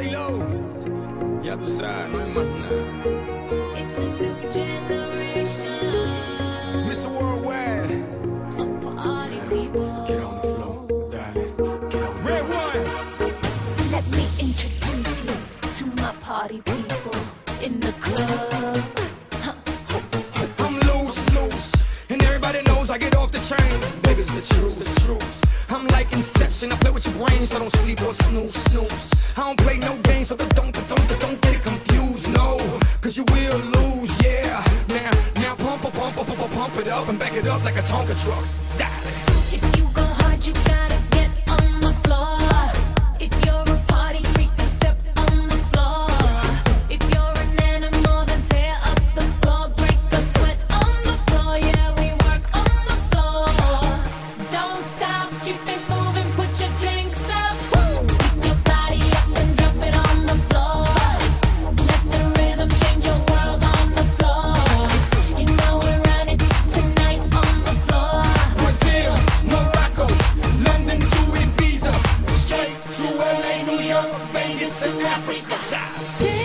Low. Ya tú sabes, no hay más nada. It's a new generation. Mr. Worldwide. Of party people. Get on the floor, darling. Get on the Red one. Let me introduce you to my party people in the club. I'm loose, and everybody knows I get off the train. Baby, it's the truth. I'm like Inception, I play with your brain, so don't sleep or snooze. I don't play no games, so don't get it confused, no, cause you will lose, yeah. Now pump it up and back it up like a Tonka truck. If you go hard, you gotta get on the floor. If you're a party freak, then step on the floor. If you're an animal, then tear up the floor. Break the sweat on the floor, yeah, we work on the floor. Don't stop, keep it moving, put your drinks up. Pick your body up and drop it on the floor. Let the rhythm change your world on the floor. You know we're running tonight on the floor. Brazil, Morocco, London to Ibiza, straight to LA, New York, Vegas to Africa.